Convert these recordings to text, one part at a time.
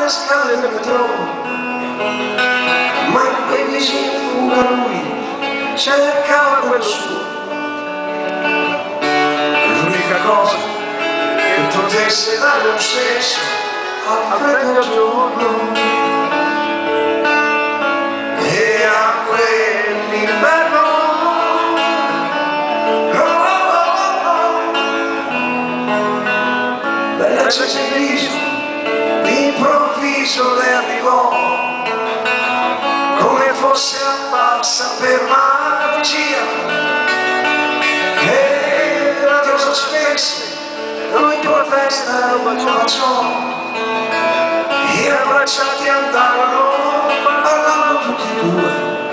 le scale del metro, ma in quei vicini fuga lui, cercava quello suo. L'unica cosa che potesse dare un senso al freddo giorno e a quell'inverno. Bella felice, d'improvviso le arrivò, come fosse apparsa per magia, e la diosa spesse, lui protesta e lo baciò, e abbracciati andarono, parlando tutti e due,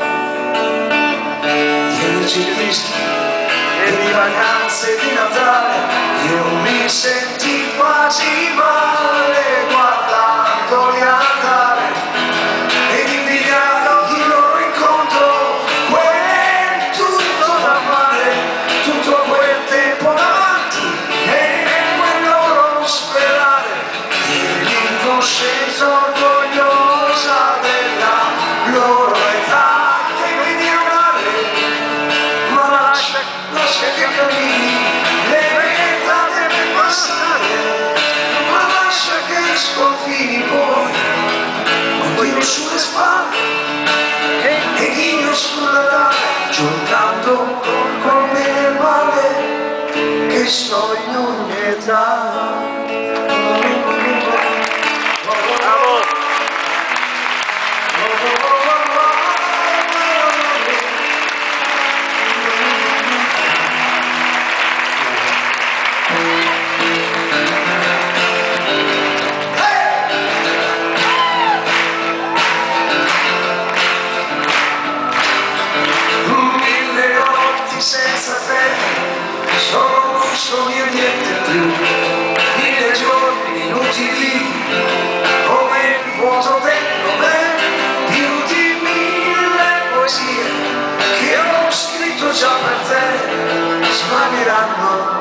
di amici tristi e di vacanze di Natale. Io mi sentii quasi male guardandoli andare ed invidiando il loro incontro, quel tutto da fare, tutto quel tempo davanti e quel loro sperare, e l'incoscienza orgogliosa della loro età che vedi amare, ma lascia che cammini le verità deve passare, ma lascia che sconfini poi continui sulle spalle e ghigno sulla tale, giocando con me nel male che so in ogni età. Senza te sono un sogno e niente più, 1000 giorni inutili come il vuoto dentro me, più di 1000 poesie che ho scritto già per te svaniranno